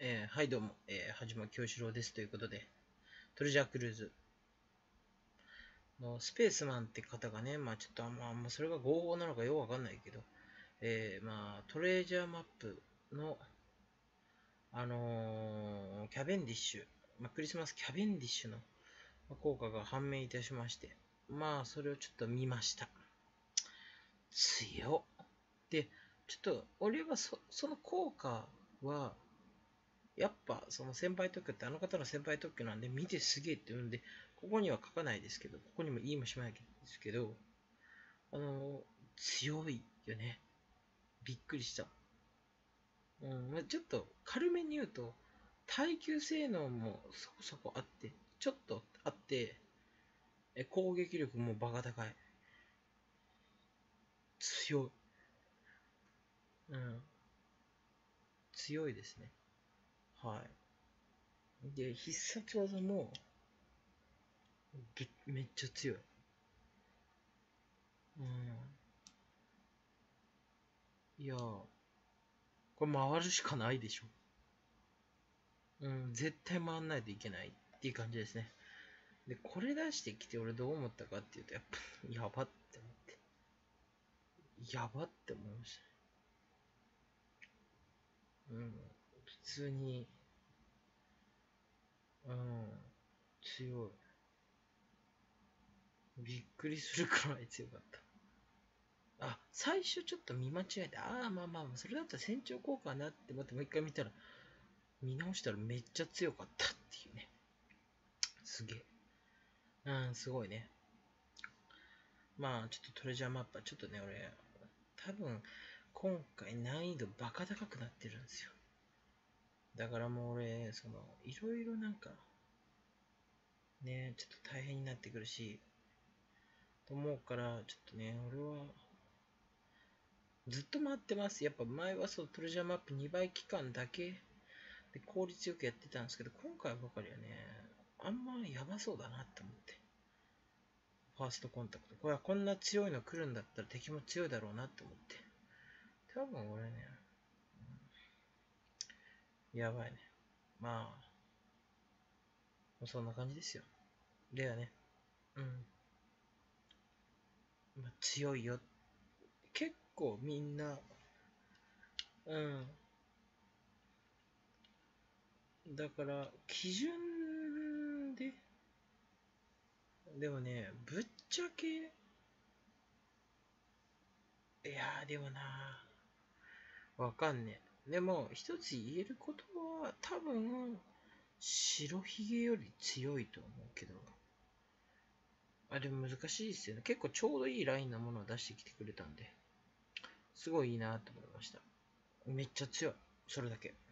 はいどうも、はじま京志郎ですということで、トレジャークルーズのスペースマンって方がね、ちょっとそれが合法なのかよくわかんないけど、トレジャーマップの、キャベンディッシュ、クリスマスキャベンディッシュの効果が判明いたしまして、それをちょっと見ました。強っ。で、ちょっと、俺はその効果は、やっぱその先輩特許ってあの方の先輩特許なんで見てすげえって言うんで、ここには書かないですけど、ここにも言いもしないですけど、強いよね。びっくりした。ちょっと軽めに言うと、耐久性能もそこそこあって、ちょっとあって、攻撃力もバカ高い。強い。うん。強いですね。はい。で、必殺技もめっちゃ強い。うん。いやー、これ回るしかないでしょ。絶対回んないといけないっていう感じですね。で、これ出してきて俺どう思ったかっていうと、やっぱ、やばって思って。やばって思いました。普通に、うん、強い。びっくりするくらい強かった。最初ちょっと見間違えて、それだったら船長効果かなって思ってもう一回見たら、見直したらめっちゃ強かったっていうね。すげえ。すごいね。ちょっとトレジャーマップはちょっとね、俺、多分、今回難易度バカ高くなってるんですよ。だからもう俺、いろいろね、ちょっと大変になってくるし、と思うから、ちょっとね、俺は、ずっと回ってます。やっぱ前はトレジャーマップ2倍期間だけで効率よくやってたんですけど、今回ばかりはね、あんまやばそうだなって思って。ファーストコンタクト。これはこんな強いの来るんだったら敵も強いだろうなって思って。多分俺ね、やばいね。そんな感じですよ。ではね、うん。強いよ。結構みんな、うん。だから、基準で、でもね、ぶっちゃけ、いやでもな、わかんねえ。でも、一つ言えることは、多分、白ひげより強いと思うけど、でも難しいですよね。結構ちょうどいいラインなものを出してきてくれたんで、すごいいいなと思いました。めっちゃ強い。それだけ。